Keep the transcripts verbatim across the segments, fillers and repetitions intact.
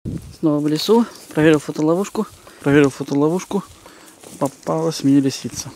Снова в лесу. Проверил фотоловушку. Проверил фотоловушку. Попалась мне лисица.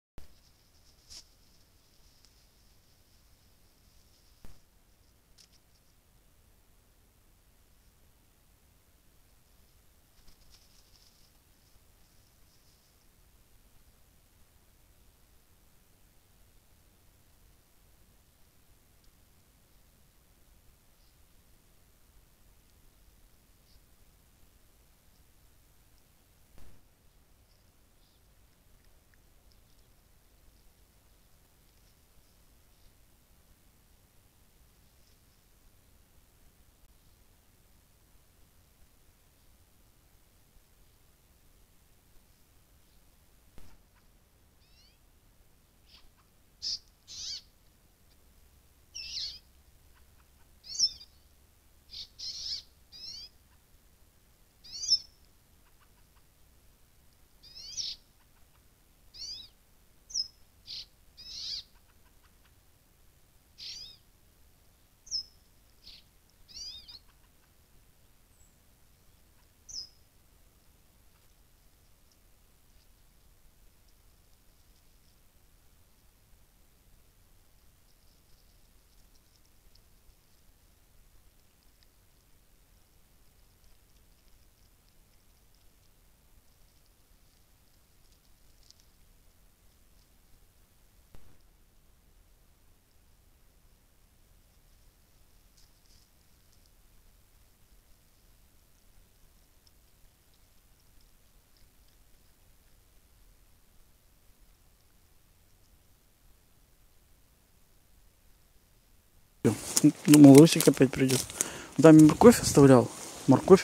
Думал, Русик опять придет. Даме морковь оставлял. Морковь.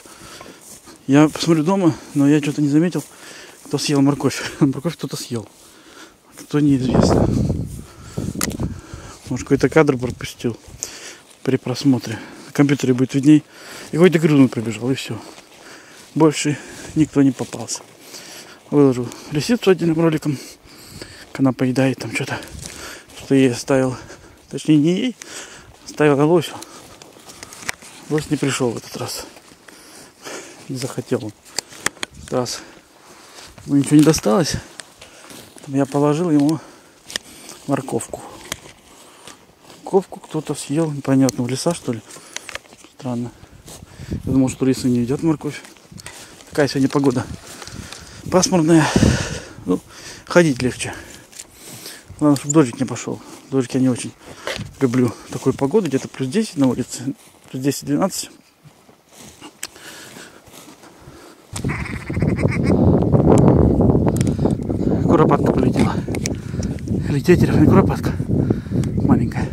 Я посмотрю дома, но я что-то не заметил, кто съел морковь. Морковь кто-то съел. Кто неизвестно. Может, какой-то кадр пропустил при просмотре. На компьютере будет видней. И какой-то грызун пробежал, и все. Больше никто не попался. Выложу лисицу отдельным роликом. Она поедает там что-то. Что ей оставил. Точнее, не ей. Оставил лосю. Лось не пришел в этот раз. Не захотел он. В этот раз ему ничего не досталось. Я положил ему морковку. Морковку кто-то съел. Непонятно, в леса, что ли? Странно. Я думал, что лисы не едят морковь. Такая сегодня погода пасмурная. Ну, ходить легче. Главное, чтобы дождик не пошел. Дождик я не очень люблю такой погоду. Где-то плюс десять на улице. Плюс десять-двенадцать. Куропатка полетела. Лететь, не куропатка. Маленькая.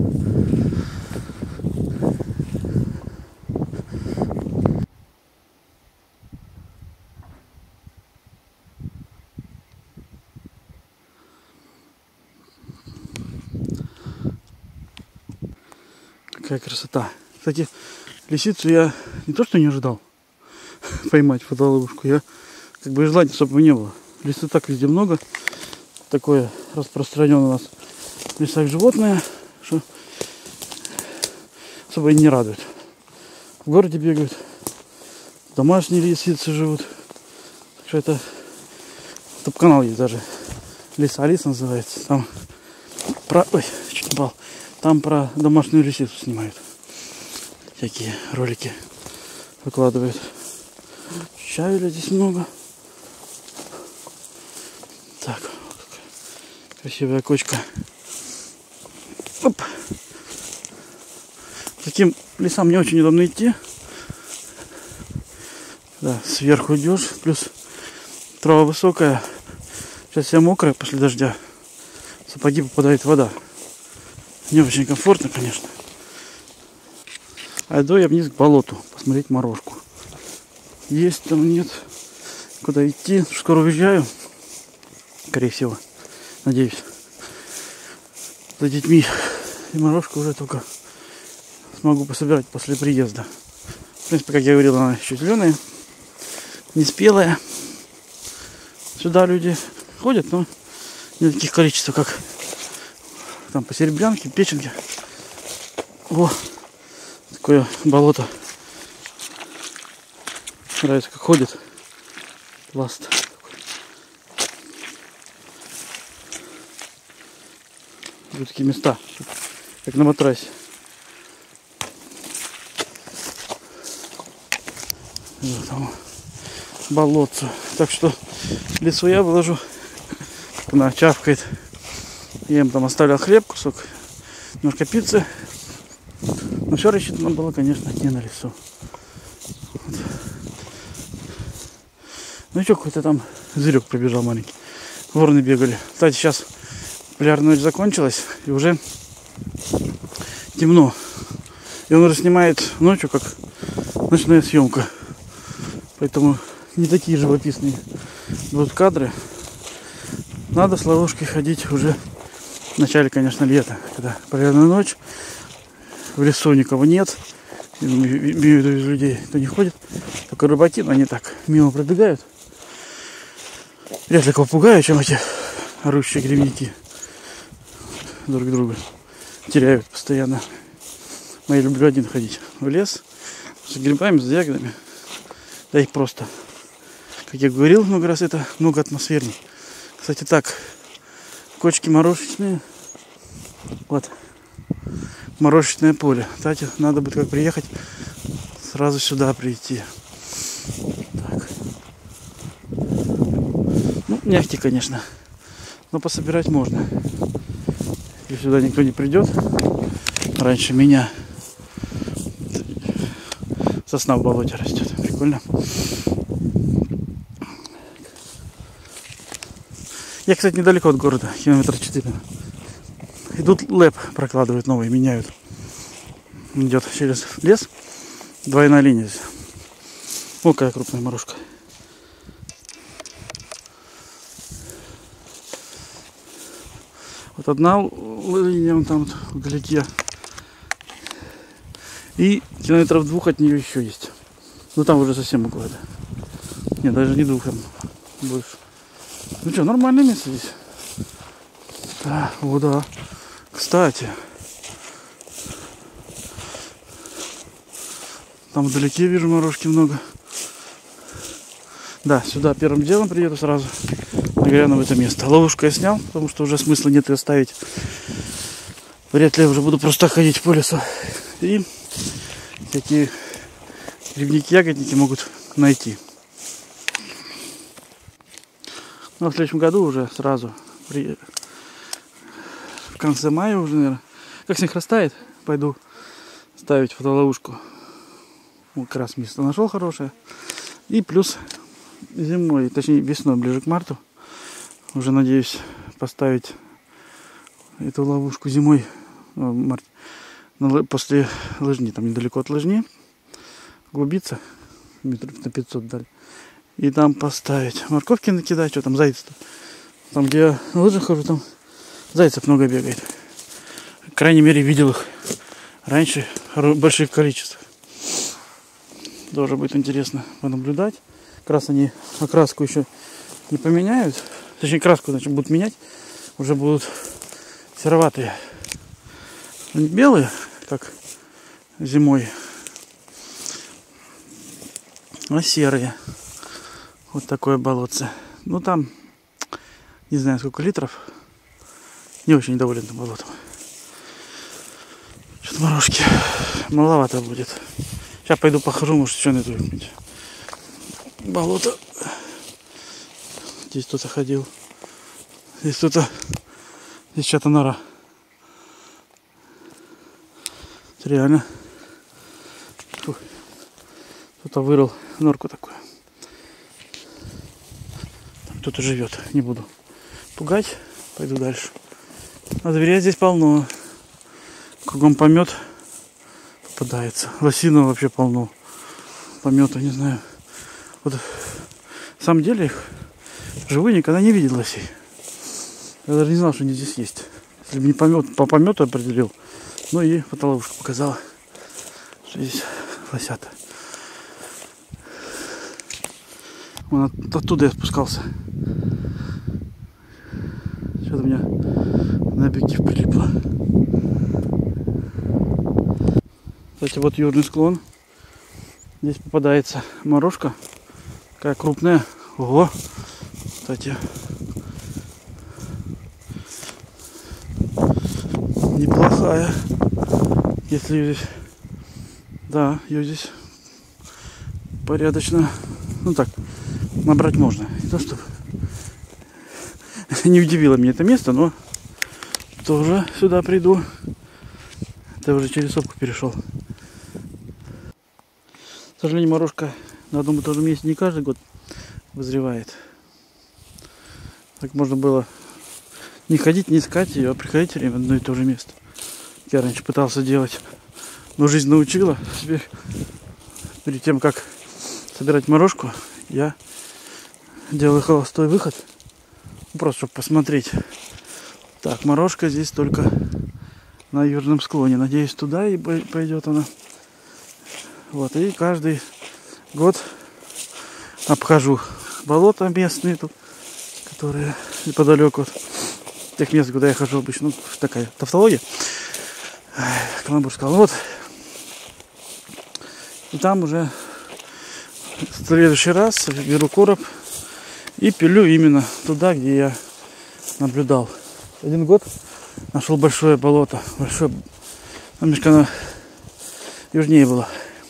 Какая красота. Кстати, лисицу я не то что не ожидал поймать фотоловушку, я как бы и желания особо не было. Лисы так везде много. Такое распространенное у нас в лесах животное, что особо и не радует. В городе бегают, домашние лисицы живут. Так что это топ-канал есть даже. Лиса Алиса называется. Там про... Ой, чуть не упал. Там про домашнюю лисицу снимают. Всякие ролики выкладывают. Щавеля здесь много. Так, красивая кочка. Оп. Таким лесам не очень удобно идти. Да, сверху идешь, плюс трава высокая. Сейчас вся мокрая после дождя. В сапоги попадает вода. Не очень комфортно, конечно. А иду я вниз к болоту посмотреть морожку. Есть там, нет. Куда идти? Скоро уезжаю. Скорее всего. Надеюсь. За детьми. И морожку уже только смогу пособирать после приезда. В принципе, как я говорил, она еще зеленая. Не спелая. Сюда люди ходят, но не таких количеств, как там по Серебрянке, Печенке. О, такое болото. Нравится, как ходит. Пласт. Вот такие места, как на матрасе. Вот там болотце. Так что лесу я выложу. Она чавкает. Я им там оставлял хлеб, кусок, немножко пиццы. Но все рассчитано было, конечно, не на лесу. Вот. Ну что, какой-то там зверек пробежал маленький. Вороны бегали. Кстати, сейчас полярная ночь закончилась, и уже темно. И он уже снимает ночью, как ночная съемка. Поэтому не такие живописные будут кадры. Надо с ловушкой ходить уже в начале, конечно, лета, когда полярная ночь, в лесу никого нет, имею в виду из людей, кто не ходит, только рыбаки, но они так мимо пробегают. Вряд ли кого пугаю, чем эти орущие грибники друг друга теряют постоянно. Но я люблю один ходить в лес с грибами, с ягодами. Да их просто, как я говорил много раз, это много атмосферней. Кстати, так, кочки морошечные. Вот, морошечное поле. Кстати, надо будет как приехать, сразу сюда прийти. Так. Ну, мягкий, конечно, но пособирать можно. Если сюда никто не придет раньше меня. Сосна в болоте растет. Прикольно. Я, кстати, недалеко от города, километр четыре. Идут лэп, прокладывают новый, меняют. Идет через лес. Двойная линия здесь. О, какая крупная морожка. Вот одна линия, вон там вот, вдалеке. И километров двух от нее еще есть. Ну там уже совсем углада. Нет, даже не двух, там больше. Ну что, нормальное место здесь. Да, о, да. Кстати, там вдалеке вижу морожки много. Да, сюда первым делом приеду сразу. Нагляну в это место. Ловушку я снял, потому что уже смысла нет ее ставить. Вряд ли я уже буду просто ходить по лесу. И всякие грибники, ягодники могут найти. Но в следующем году уже сразу, при... в конце мая уже, наверное, как снег растает, пойду ставить фотоловушку. Вот как раз место нашел хорошее. И плюс зимой, точнее весной, ближе к марту, уже надеюсь поставить эту ловушку зимой, март, после лыжни, там недалеко от лыжни, глубиться, метров на пятьсот даль. И там поставить морковки накидать, что там зайцы-то. Там, где я на лыжах хожу, там зайцев много бегает. По крайней мере, видел их раньше в больших количествах. Тоже будет интересно понаблюдать. Как раз они окраску еще не поменяют. Точнее, краску значит, будут менять. Уже будут сероватые. Не белые, как зимой, а серые. Вот такое болотце. Ну там, не знаю сколько литров. Не очень доволен этим болотом. Что-то морожки маловато будет. Сейчас пойду похожу, может еще найду какое-нибудь болото. Здесь кто-то ходил. Здесь кто-то... Здесь чья-то нора. Реально. Кто-то вырыл норку такую. Кто-то живет. Не буду пугать. Пойду дальше. А зверя здесь полно. Кругом помет попадается. Лосина вообще полно. Помета, не знаю. Вот на самом деле их живые никогда не видел лосей. Я даже не знал, что они здесь есть. Если бы не помет, по помету определил. Ну и фотоловушка показала, что здесь лосята. Вон от, оттуда я спускался. Что-то у меня на объектив прилипло. Кстати, вот южный склон. Здесь попадается морожка. Какая крупная. Ого. Кстати. Неплохая. Если ее здесь... Да, ее здесь порядочно. Ну так, набрать можно. Не то, что не удивило меня это место, но тоже сюда приду. Это уже через сопку перешел. К сожалению, морожка на одном и том же месте не каждый год вызревает. Так можно было не ходить, не искать ее, а приходить в одно и то же место. Я раньше пытался делать, но жизнь научила. Теперь, перед тем, как собирать морожку, я делаю холостой выход. Просто чтобы посмотреть. Так, морожка здесь только на южном склоне. Надеюсь, туда и пойдет она. Вот, и каждый год обхожу болота местные тут, которые неподалеку от тех мест, куда я хожу обычно. Ну, такая тавтология. Каламбур сказал. Вот. И там уже в следующий раз беру короб и пилю именно туда, где я наблюдал. Один год нашел большое болото. Большое. Немножко оно южнее было.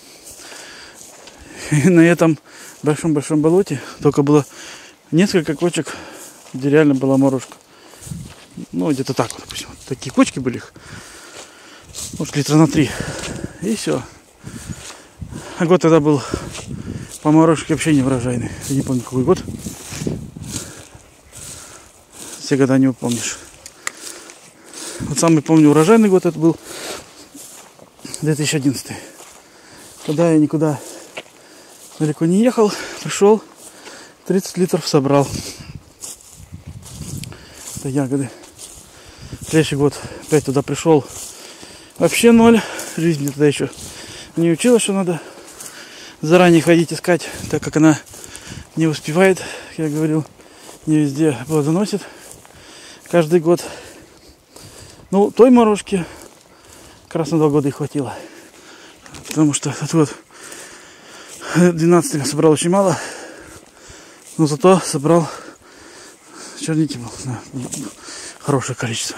И на этом большом-большом болоте только было несколько кочек, где реально была морожка. Ну, где-то так вот, допустим. Вот такие кочки были их. Может, литра на три. И все. А год тогда был по морожке вообще не урожайный. Я не помню, какой год. Все года не упомнишь. Вот самый, помню, урожайный год это был две тысячи одиннадцатый. Когда я никуда далеко не ехал, пришел, тридцать литров собрал. Это ягоды. Следующий год опять туда пришел. Вообще ноль. Жизнь мне тогда еще не учила, что надо заранее ходить искать, так как она не успевает, как я говорил, не везде плодоносит каждый год. Ну, той морожки как раз на два года и хватило. Потому что этот год двенадцать я собрал очень мало, но зато собрал черники был, да, хорошее количество.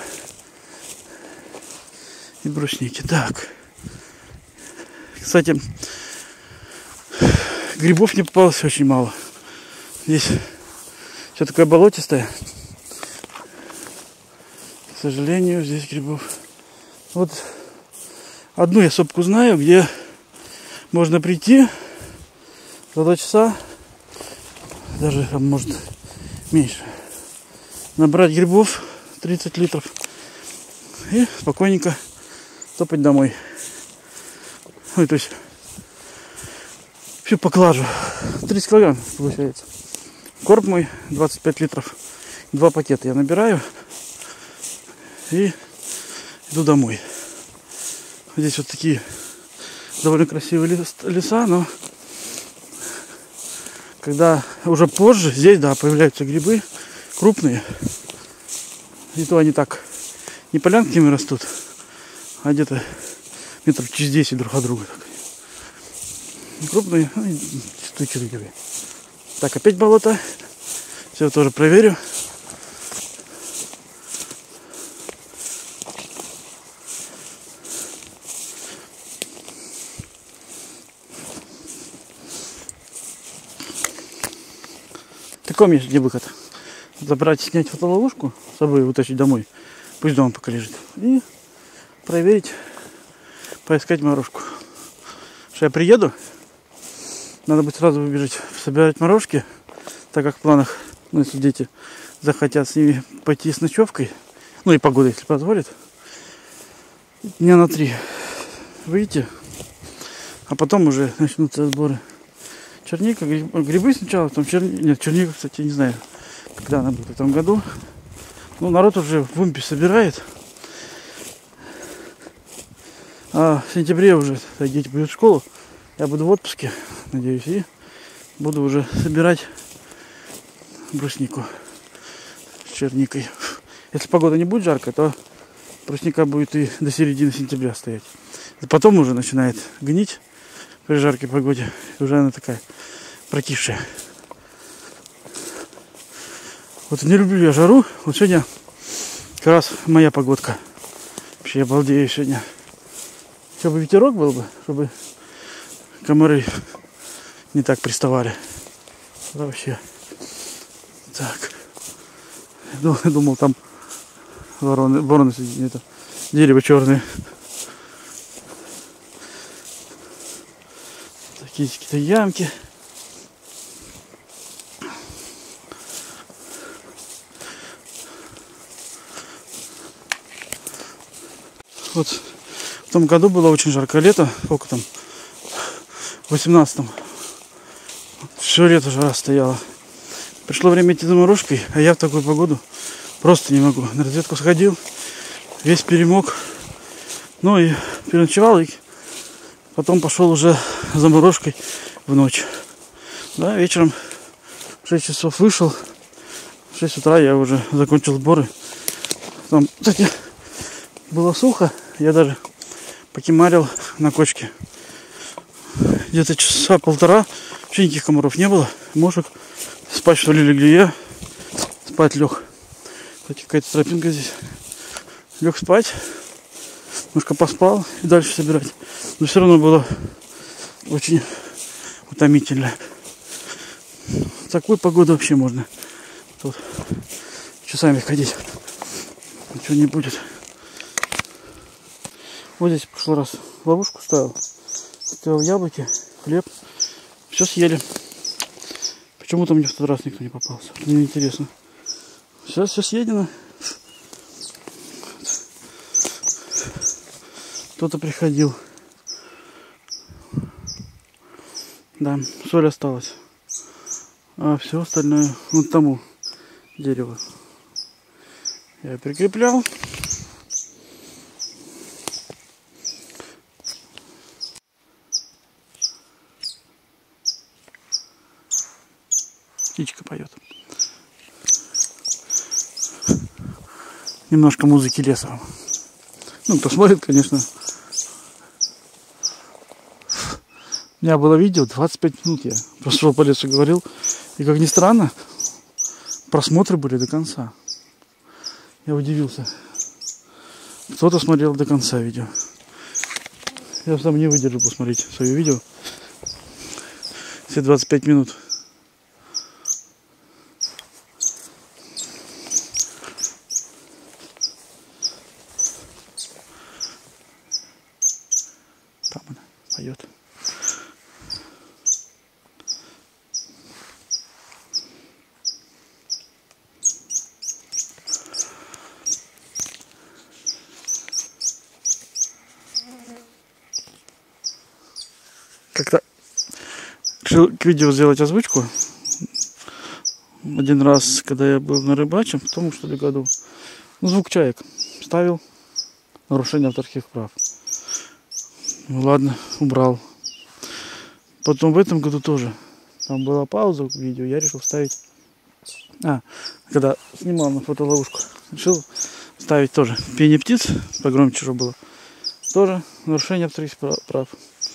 И брусники. Так. Кстати, грибов не попалось очень мало. Здесь все такое болотистое. К сожалению, здесь грибов. Вот одну я сопку знаю, где можно прийти за два часа, даже там, может, меньше, набрать грибов тридцать литров и спокойненько топать домой. Ну, то есть всю поклажу. тридцать килограмм получается. Короб мой двадцать пять литров. Два пакета я набираю и иду домой. Здесь вот такие довольно красивые леса, но когда уже позже здесь, да, появляются грибы крупные. И то они так не полянками растут, а где-то метров через десять друг от друга. Крупные, ну, устойчивые грибы. Так, опять болото. Все тоже проверю. В таком есть где выход. Забрать, снять фотоловушку с собой, вытащить домой. Пусть дома пока лежит. И проверить, поискать морожку. Что я приеду, надо будет сразу выбежать собирать морожки, так как в планах, ну, если дети захотят с ними пойти с ночевкой, ну и погода, если позволит, дня на три выйти, а потом уже начнутся сборы. Черника, гриб, грибы сначала, потом черника, нет, черника, кстати, не знаю, когда она будет в этом году. Ну, народ уже в Умпе собирает. А в сентябре уже дети пойдут в школу. Я буду в отпуске, надеюсь, и буду уже собирать бруснику с черникой. Если погода не будет жаркая, то брусника будет и до середины сентября стоять. И потом уже начинает гнить при жаркой погоде. И уже она такая прокисшая. Вот не люблю я жару. Вот сегодня как раз моя погодка. Вообще я балдею сегодня. Чтобы ветерок был бы, чтобы комары не так приставали. Вообще. Так. Думал, думал там вороны, вороны сидят, это дерево черное. Такие какие-то ямки. Вот в том году было очень жаркое лето. Сколько там? В восемнадцатом. Все лето жара стояла. Пришло время идти за морожкой, а я в такую погоду просто не могу. На разведку сходил, весь перемок. Ну и переночевал, и потом пошел уже за морожкой в ночь. Да, вечером в шесть часов вышел. В шесть утра я уже закончил сборы. Там, кстати, было сухо. Я даже покемарил на кочке. Где-то часа полтора. Вообще никаких комаров не было. Мошек. Спать что ли легли, я спать лег. Кстати, какая-то тропинка здесь. Лег спать. Немножко поспал и дальше собирать. Но все равно было очень утомительно. В такую погоду вообще можно тут часами ходить. Ничего не будет. Вот здесь в прошлый раз ловушку ставил. Ставил яблоки, хлеб. Все съели. Почему-то мне в тот раз никто не попался. Мне интересно. Все, все съедено. Кто-то приходил. Да, соль осталась. А все остальное вон тому дереву я прикреплял. Птичка поет. Немножко музыки леса. Ну, кто смотрит, конечно. У меня было видео двадцать пять минут. Я просто шел по лесу, говорил. И как ни странно, просмотры были до конца. Я удивился. Кто-то смотрел до конца видео. Я сам не выдержу посмотреть свое видео. Все двадцать пять минут. Там она поет. Как-то решил к видео сделать озвучку. Один раз, когда я был на рыбаче, в том что ли году, ну, звук чаек ставил. Нарушение авторских прав. Ну ладно, убрал. Потом в этом году тоже. Там была пауза в видео, я решил ставить. А, когда снимал на фотоловушку, решил ставить тоже пение птиц, погромче чтобы было. Тоже нарушение авторских прав.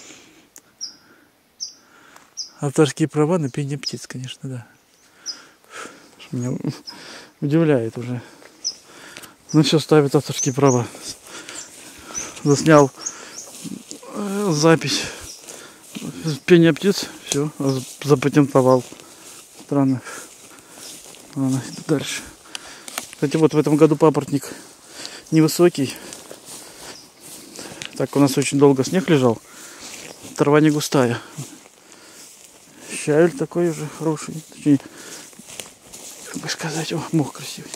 Авторские права на пение птиц, конечно, да. Меня удивляет уже. Ну все, ставит авторские права. Заснял запись пения птиц, все, запатентовал. Странно. Ладно, дальше. Кстати, вот в этом году папоротник невысокий. Так у нас очень долго снег лежал. Трава не густая. Щавель такой уже хороший. Точнее, как бы сказать, о, мох красивый.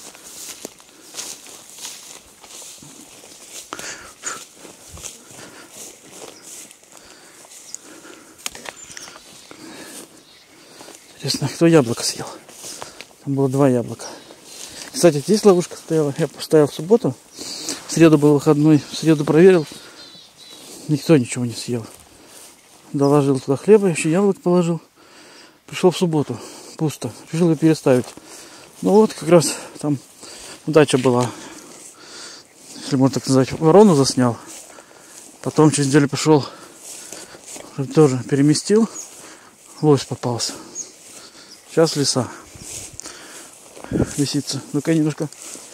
Интересно, кто яблоко съел? Там было два яблока. Кстати, здесь ловушка стояла. Я поставил в субботу. В среду был выходной. В среду проверил. Никто ничего не съел. Доложил туда хлеба, еще яблок положил. Пришел в субботу. Пусто. Решил ее переставить. Ну вот, как раз там удача была. Если можно так назвать. Ворону заснял. Потом через неделю пошел. Тоже переместил. Лось попался. Сейчас лиса. лисица. Только я немножко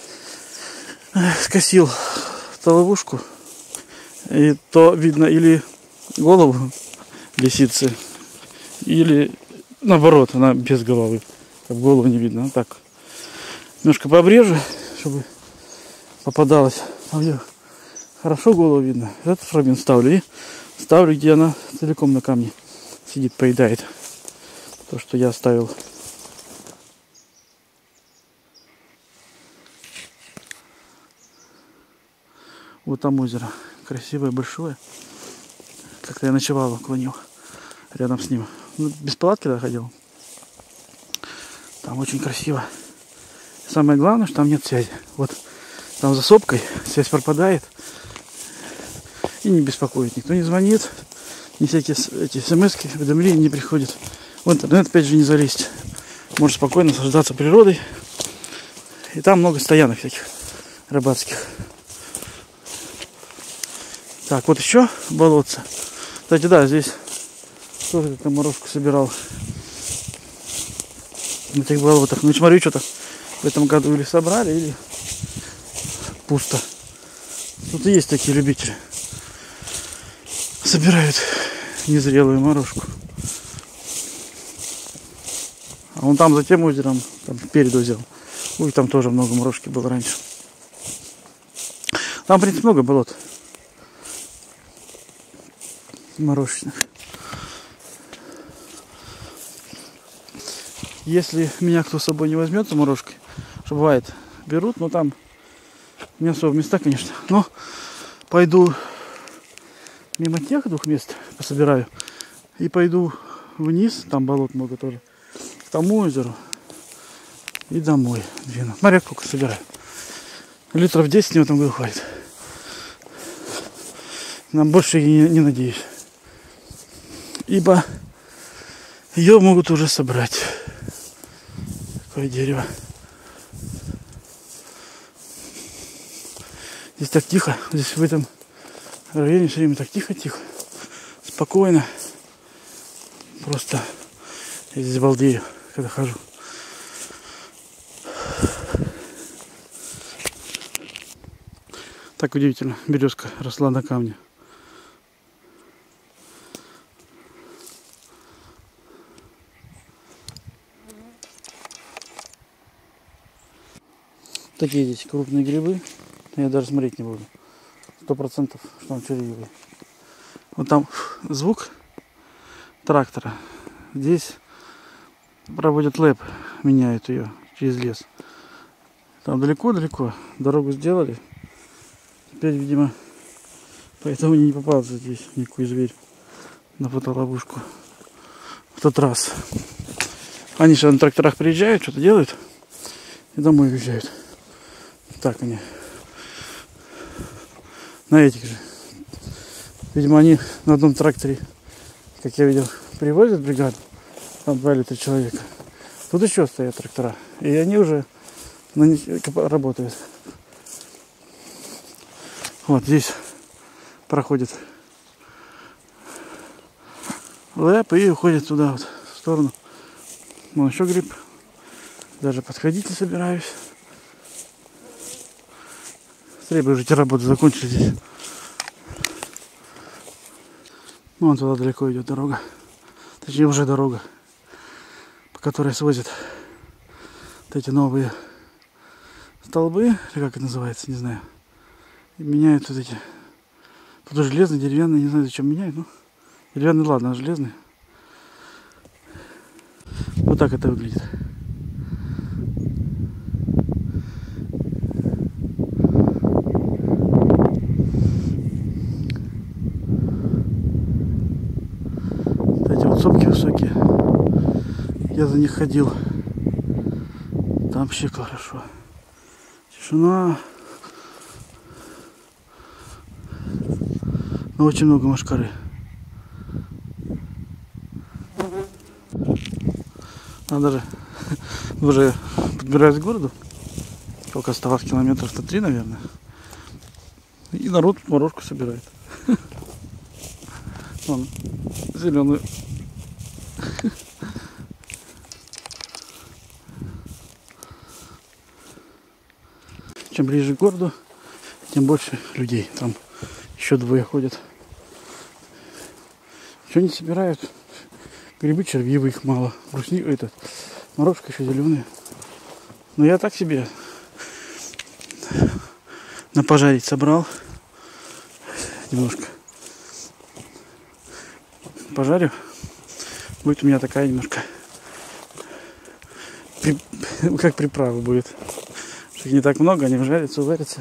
скосил ловушку. И то видно или голову лисицы, или наоборот, она без головы. Как голову не видно. Вот так. Немножко пообрежу, чтобы попадалось. А где хорошо голову видно. Этот фрагмент ставлю. И ставлю, где она целиком на камне сидит, поедает. То, что я оставил. Вот там озеро. Красивое, большое. Как-то я ночевал около него. Рядом с ним. Ну, без палатки тогда ходил. Там очень красиво. Самое главное, что там нет связи. Вот там за сопкой связь пропадает. И не беспокоит. Никто не звонит. Ни всякие эти смс-ки, уведомления не приходят. В интернет опять же не залезть. Можно спокойно наслаждаться природой. И там много стоянок всяких рыбацких. Так, вот еще болотце. Кстати, да, здесь тоже как-то морожку собирал. На этих болотах. Ну, смотрю, что-то в этом году или собрали, или пусто. Тут и есть такие любители. Собирают незрелую морожку. А вон там за тем озером, там перед озером. Ой, там тоже много морожки было раньше. Там, в принципе, много болот морожечных. Если меня кто с собой не возьмет за морожкой, что бывает, берут, но там не особо места, конечно. Но пойду мимо тех двух мест, пособираю, и пойду вниз, там болот много тоже, к тому озеру, и домой двину. Смотри, сколько собираю. Литров десять в этом году хватит. Нам больше и не, не надеюсь. Ибо ее могут уже собрать. Какое дерево. Здесь так тихо. Здесь в этом районе все время так тихо-тихо. Спокойно. Просто я здесь балдею, когда хожу. Так удивительно. Березка росла на камне. Такие здесь крупные грибы. Я даже смотреть не буду. Сто процентов, что он червивый. Вот там звук трактора. Здесь проводят лэп, меняют ее через лес. Там далеко-далеко дорогу сделали. Теперь, видимо, поэтому не попался здесь никакой зверь на фотоловушку в тот раз. Они же на тракторах приезжают, что-то делают и домой уезжают. Так они на этих же. Видимо, они на одном тракторе, как я видел, привозят бригаду. Там два или три человека. Тут еще стоят трактора. И они уже на них работают. Вот здесь проходит лэп и уходит туда вот в сторону. Вон еще гриб. Даже подходить не собираюсь. Скорее бы уже эти работы закончили здесь. Вон туда далеко идет дорога. Точнее уже дорога, по которой свозят вот эти новые столбы, или как это называется, не знаю. И меняют вот эти. Тут железный, деревянный, не знаю зачем меняют, но деревянный, ладно, а железный. Вот так это выглядит. Сопки высокие. Я за них ходил. Там вообще хорошо. Тишина. Но очень много мошкары. Надо же уже подбираюсь к городу. Сколько оставалось, километров сто три, наверное. И народ морожку собирает. Вон, зеленую. чем ближе к городу, тем больше людей. Там еще двое ходят. Что не собирают? Грибы червивые, их мало. Брусник, этот, морожка еще зеленые. Но я так себе на пожарить собрал. Немножко пожарю. Будет у меня такая немножко при, как приправа будет. Их не так много, они жарятся, уварятся.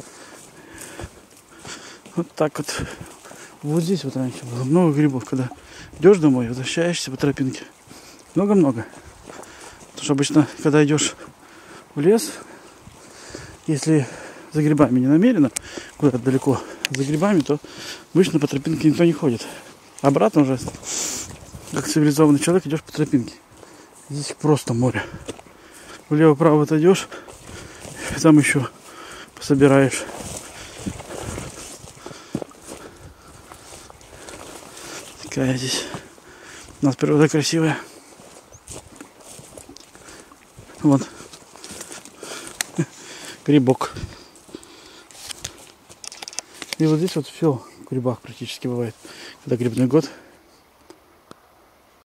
Вот так вот. Вот здесь вот раньше было много грибов, когда идешь домой, возвращаешься по тропинке. Много-много. Потому что обычно, когда идешь в лес, если за грибами не намеренно, куда-то далеко за грибами, то обычно по тропинке никто не ходит. Обратно уже, как цивилизованный человек, идешь по тропинке. Здесь просто море. Влево-право отойдешь, там еще пособираешь. Такая здесь у нас природа красивая. Вот грибок. И вот здесь вот все в грибах практически бывает, когда грибной год.